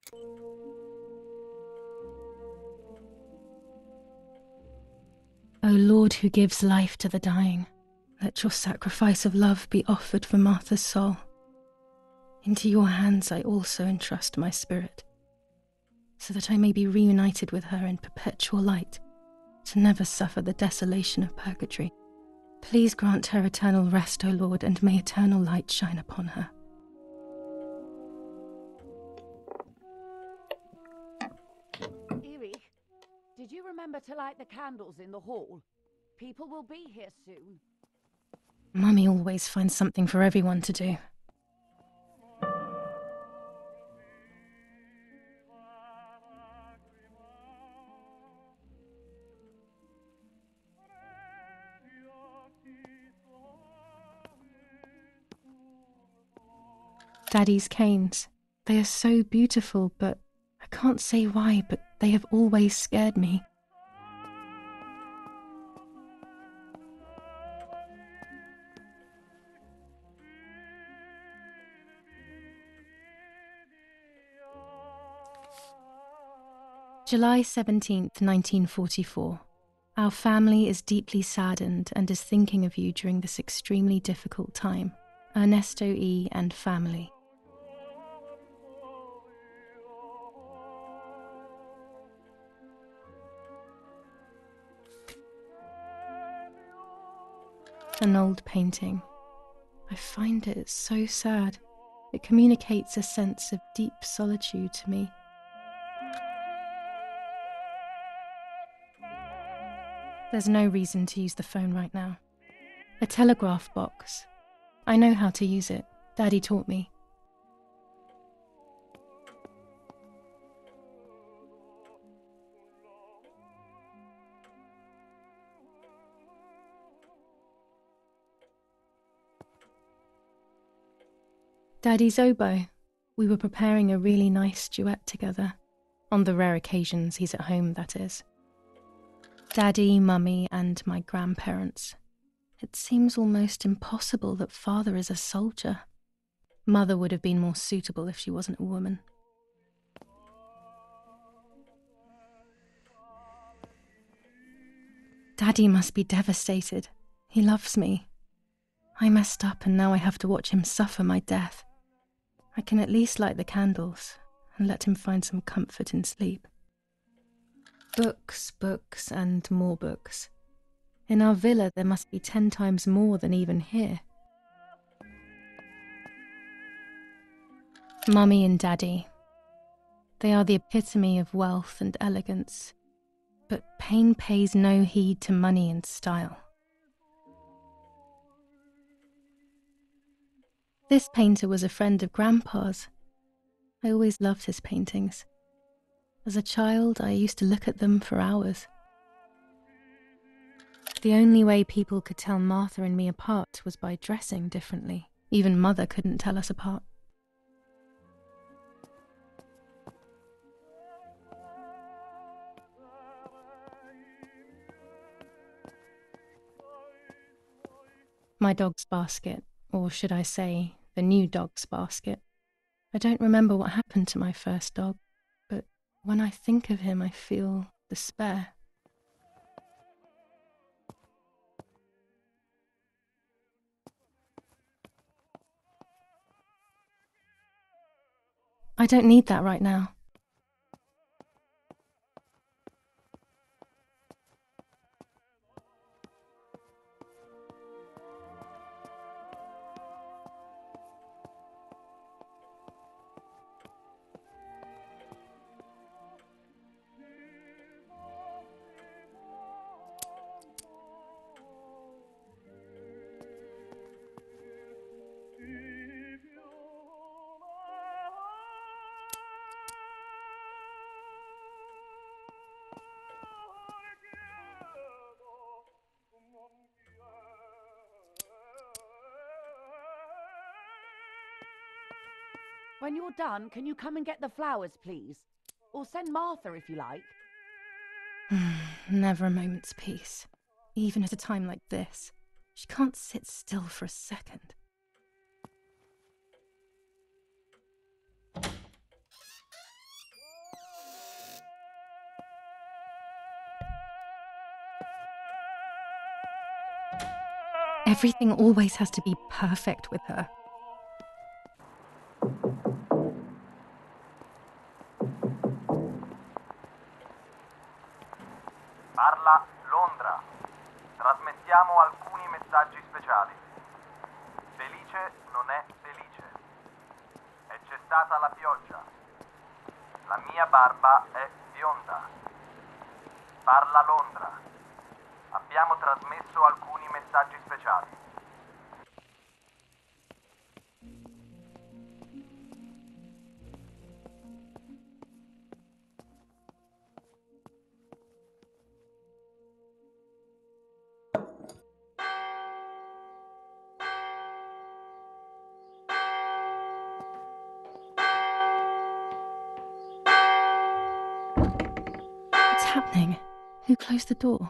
O Lord, who gives life to the dying, let your sacrifice of love be offered for Martha's soul. Into your hands I also entrust my spirit, so that I may be reunited with her in perpetual light, to never suffer the desolation of purgatory. Please grant her eternal rest, O Lord, and may eternal light shine upon her. Erich, did you remember to light the candles in the hall? People will be here soon. Mummy always finds something for everyone to do. Daddy's canes. They are so beautiful, but I can't say why, but they have always scared me. July 17th, 1944. Our family is deeply saddened and is thinking of you during this extremely difficult time. Ernesto E. and family. An old painting. I find it so sad. It communicates a sense of deep solitude to me. There's no reason to use the phone right now. A telegraph box. I know how to use it. Daddy taught me. Daddy's oboe. We were preparing a really nice duet together. On the rare occasions he's at home, that is. Daddy, Mummy, and my grandparents. It seems almost impossible that Father is a soldier. Mother would have been more suitable if she wasn't a woman. Daddy must be devastated. He loves me. I messed up and now I have to watch him suffer my death. I can at least light the candles and let him find some comfort in sleep. Books, books, and more books. In our villa there must be 10 times more than even here. Mummy and Daddy. They are the epitome of wealth and elegance, but pain pays no heed to money and style. This painter was a friend of Grandpa's. I always loved his paintings. As a child, I used to look at them for hours. The only way people could tell Martha and me apart was by dressing differently. Even Mother couldn't tell us apart. My dog's basket, or should I say, the new dog's basket. I don't remember what happened to my first dog, but when I think of him I feel despair. I don't need that right now. When you're done, can you come and get the flowers, please? Or send Martha if you like. Never a moment's peace. Even at a time like this. She can't sit still for a second. Everything always has to be perfect with her. Parla Londra. Trasmettiamo alcuni messaggi speciali. Felice non è felice. E c'è stata la pioggia. La mia barba è bionda. Parla Londra. Abbiamo trasmesso alcuni messaggi speciali. What's happening? Who closed the door?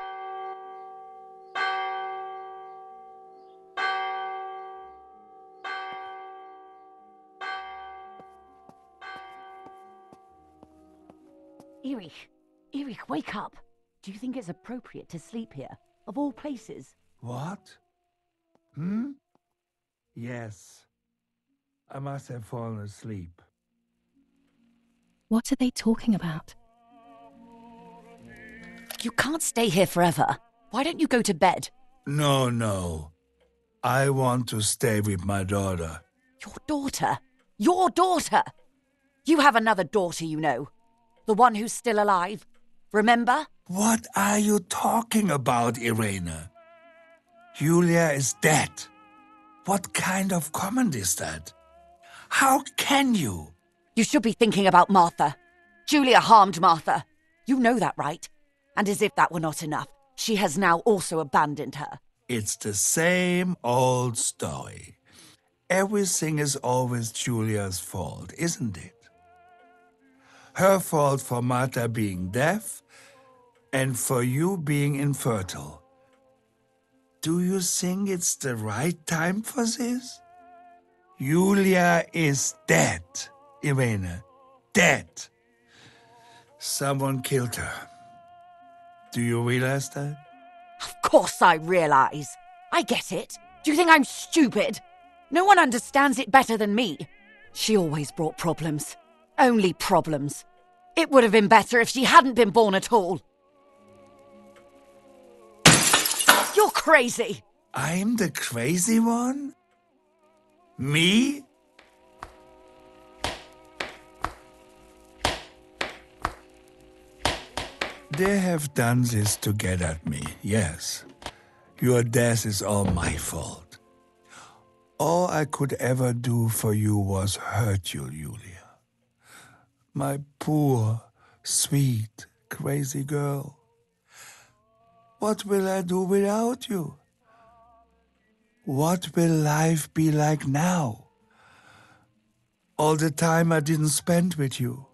Erich, wake up. Do you think it's appropriate to sleep here, of all places? What? Yes. I must have fallen asleep. What are they talking about? You can't stay here forever. Why don't you go to bed? No. I want to stay with my daughter. Your daughter? Your daughter? You have another daughter, you know. The one who's still alive. Remember? What are you talking about, Irene? Julia is dead. What kind of comment is that? How can you? You should be thinking about Martha. Julia harmed Martha. You know that, right? And as if that were not enough, she has now also abandoned her. It's the same old story. Everything is always Julia's fault, isn't it? Her fault for Martha being deaf and for you being infertile. Do you think it's the right time for this? Julia is dead, Irene. Dead. Someone killed her. Do you realize that? Of course I realize. I get it. Do you think I'm stupid? No one understands it better than me. She always brought problems. Only problems. It would have been better if she hadn't been born at all. You're crazy. I'm the crazy one? Me? They have done this to get at me, yes. Your death is all my fault. All I could ever do for you was hurt you, Julia. My poor, sweet, crazy girl. What will I do without you? What will life be like now? All the time I didn't spend with you.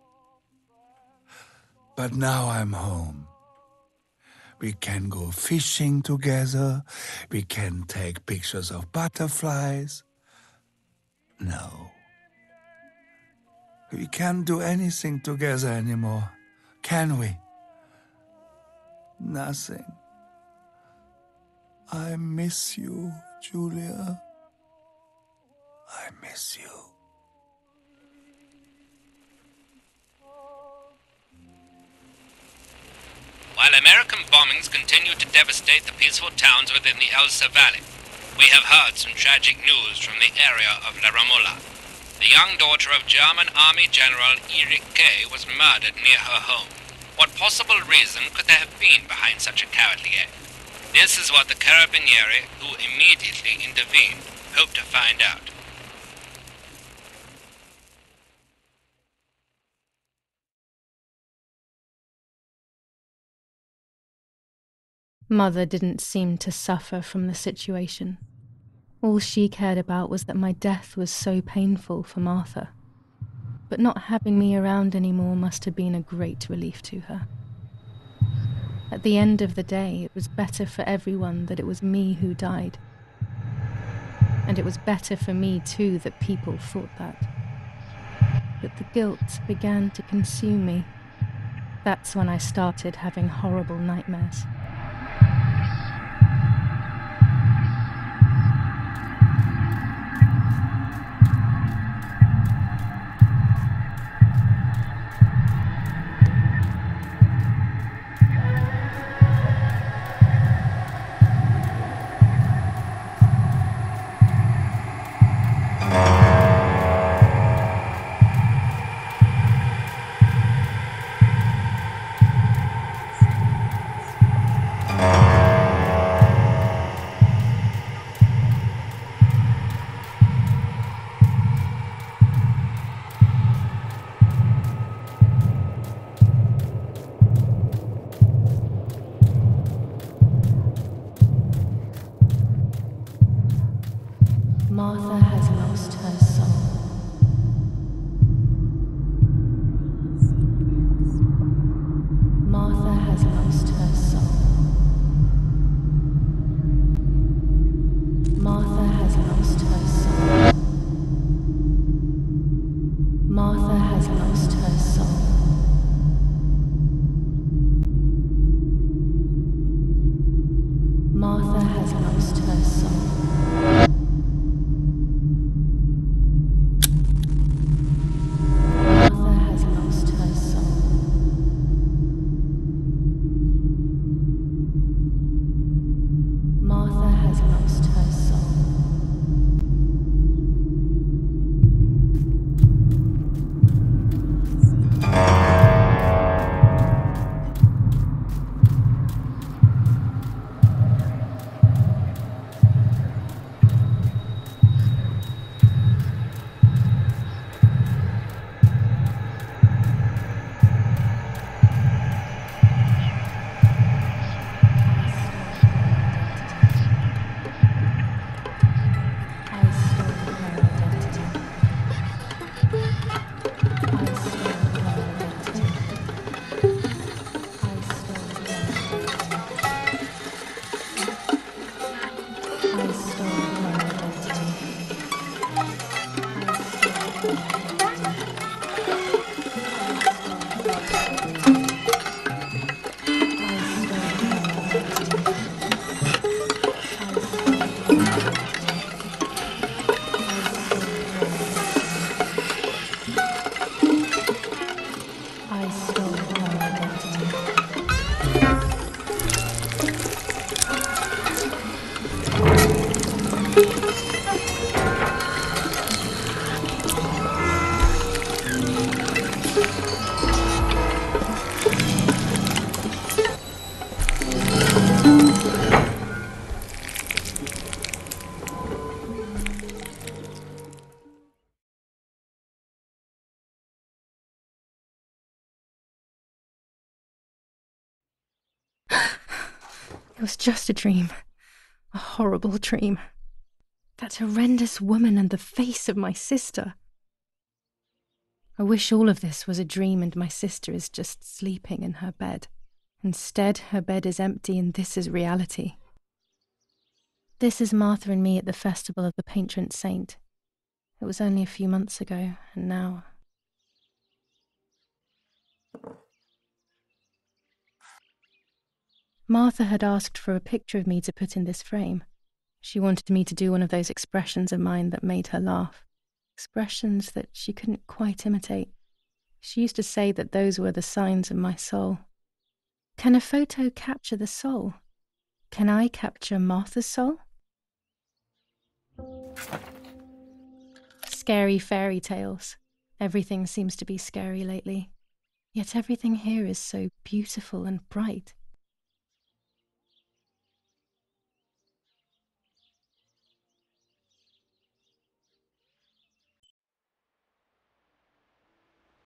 But now I'm home. We can go fishing together. We can take pictures of butterflies. No. We can't do anything together anymore, can we? Nothing. I miss you, Julia. I miss you. While American bombings continue to devastate the peaceful towns within the Elsa Valley, we have heard some tragic news from the area of Laramola. The young daughter of German Army General Erich Kay was murdered near her home. What possible reason could there have been behind such a cowardly act? This is what the Carabinieri, who immediately intervened, hope to find out. Mother didn't seem to suffer from the situation. All she cared about was that my death was so painful for Martha. But not having me around anymore must have been a great relief to her. At the end of the day, it was better for everyone that it was me who died. And it was better for me too that people thought that. But the guilt began to consume me. That's when I started having horrible nightmares. Martha has lost her soul. Martha has lost her soul. Martha has lost her soul. Martha has lost her soul. It was just a dream. A horrible dream. That horrendous woman and the face of my sister. I wish all of this was a dream and my sister is just sleeping in her bed. Instead, her bed is empty and this is reality. This is Martha and me at the festival of the patron saint. It was only a few months ago, and now... Martha had asked for a picture of me to put in this frame. She wanted me to do one of those expressions of mine that made her laugh. Expressions that she couldn't quite imitate. She used to say that those were the signs of my soul. Can a photo capture the soul? Can I capture Martha's soul? Scary fairy tales. Everything seems to be scary lately. Yet everything here is so beautiful and bright.